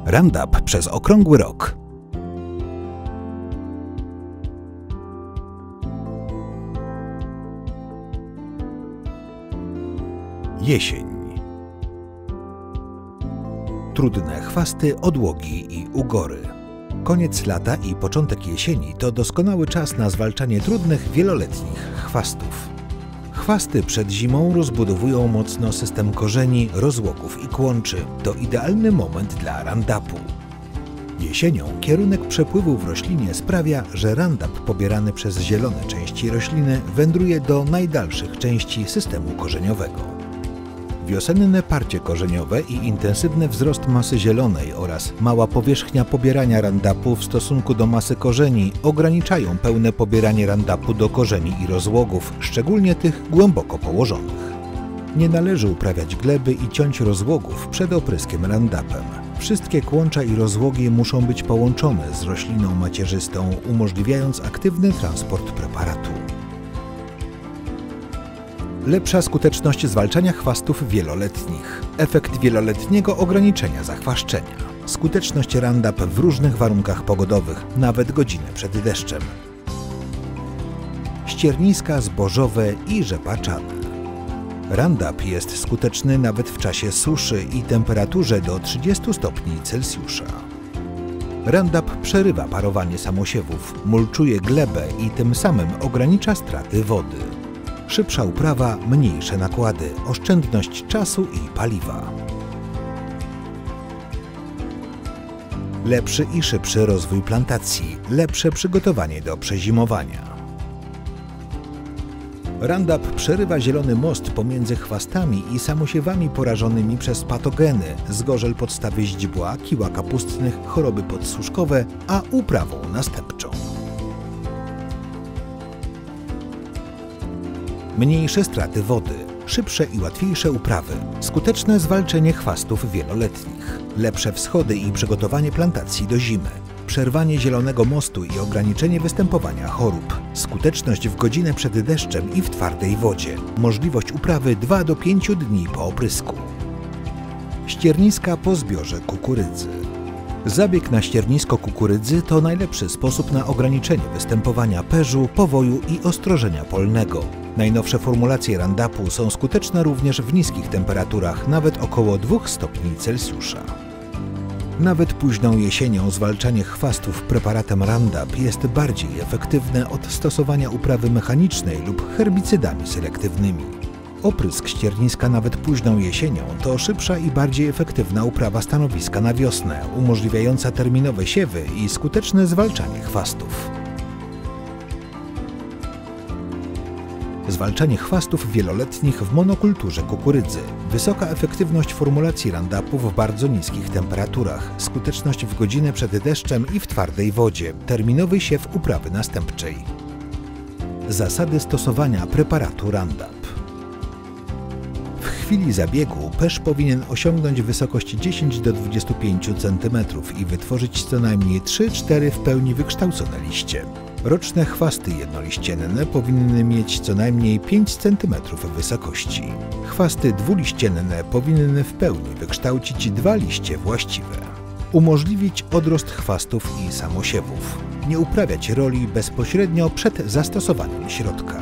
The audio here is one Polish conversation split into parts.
Roundup przez okrągły rok. Jesień. Trudne chwasty, odłogi i ugory. Koniec lata i początek jesieni to doskonały czas na zwalczanie trudnych, wieloletnich chwastów. Chwasty przed zimą rozbudowują mocno system korzeni, rozłogów i kłączy. To idealny moment dla Roundupu. Jesienią kierunek przepływu w roślinie sprawia, że Roundup pobierany przez zielone części rośliny wędruje do najdalszych części systemu korzeniowego. Wiosenne parcie korzeniowe i intensywny wzrost masy zielonej oraz mała powierzchnia pobierania Roundupu w stosunku do masy korzeni ograniczają pełne pobieranie Roundupu do korzeni i rozłogów, szczególnie tych głęboko położonych. Nie należy uprawiać gleby i ciąć rozłogów przed opryskiem Roundupem. Wszystkie kłącza i rozłogi muszą być połączone z rośliną macierzystą, umożliwiając aktywny transport preparatu. Lepsza skuteczność zwalczania chwastów wieloletnich. Efekt wieloletniego ograniczenia zachwaszczenia. Skuteczność Roundup w różnych warunkach pogodowych, nawet godzinę przed deszczem. Ścierniska zbożowe i rzepaczane. Roundup jest skuteczny nawet w czasie suszy i temperaturze do 30 stopni Celsjusza. Roundup przerywa parowanie samosiewów, mulczuje glebę i tym samym ogranicza straty wody. Szybsza uprawa, mniejsze nakłady, oszczędność czasu i paliwa. Lepszy i szybszy rozwój plantacji, lepsze przygotowanie do przezimowania. Roundup przerywa zielony most pomiędzy chwastami i samosiewami porażonymi przez patogeny, zgorzel podstawy źdźbła, kiła kapustnych, choroby podsuszkowe, a uprawą następczą. Mniejsze straty wody, szybsze i łatwiejsze uprawy, skuteczne zwalczenie chwastów wieloletnich, lepsze wschody i przygotowanie plantacji do zimy, przerwanie zielonego mostu i ograniczenie występowania chorób, skuteczność w godzinę przed deszczem i w twardej wodzie, możliwość uprawy 2 do 5 dni po oprysku. Ścierniska po zbiorze kukurydzy. Zabieg na ściernisko kukurydzy to najlepszy sposób na ograniczenie występowania perzu, powoju i ostrożenia polnego. Najnowsze formulacje Roundupu są skuteczne również w niskich temperaturach, nawet około 2 stopni Celsjusza. Nawet późną jesienią zwalczanie chwastów preparatem Roundup jest bardziej efektywne od stosowania uprawy mechanicznej lub herbicydami selektywnymi. Oprysk ścierniska nawet późną jesienią to szybsza i bardziej efektywna uprawa stanowiska na wiosnę, umożliwiająca terminowe siewy i skuteczne zwalczanie chwastów. Zwalczanie chwastów wieloletnich w monokulturze kukurydzy. Wysoka efektywność formulacji Roundupu w bardzo niskich temperaturach, skuteczność w godzinę przed deszczem i w twardej wodzie, terminowy siew uprawy następczej. Zasady stosowania preparatu Roundup. W chwili zabiegu perz powinien osiągnąć wysokość 10 do 25 cm i wytworzyć co najmniej 3-4 w pełni wykształcone liście. Roczne chwasty jednoliścienne powinny mieć co najmniej 5 cm wysokości. Chwasty dwuliścienne powinny w pełni wykształcić 2 liście właściwe. Umożliwić odrost chwastów i samosiewów. Nie uprawiać roli bezpośrednio przed zastosowaniem środka.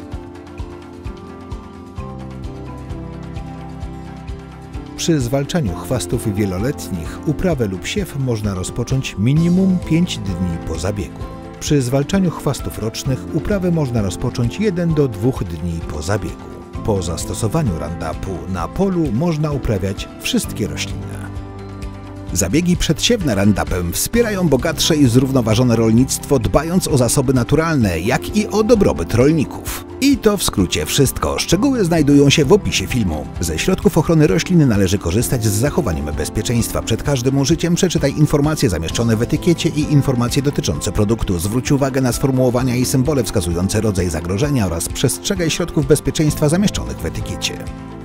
Przy zwalczaniu chwastów wieloletnich uprawę lub siew można rozpocząć minimum 5 dni po zabiegu. Przy zwalczaniu chwastów rocznych uprawę można rozpocząć 1 do 2 dni po zabiegu. Po zastosowaniu Roundupu na polu można uprawiać wszystkie rośliny. Zabiegi przedsiewne Roundupem wspierają bogatsze i zrównoważone rolnictwo, dbając o zasoby naturalne, jak i o dobrobyt rolników. I to w skrócie wszystko. Szczegóły znajdują się w opisie filmu. Ze środków ochrony roślin należy korzystać z zachowaniem bezpieczeństwa. Przed każdym użyciem przeczytaj informacje zamieszczone w etykiecie i informacje dotyczące produktu. Zwróć uwagę na sformułowania i symbole wskazujące rodzaj zagrożenia oraz przestrzegaj środków bezpieczeństwa zamieszczonych w etykiecie.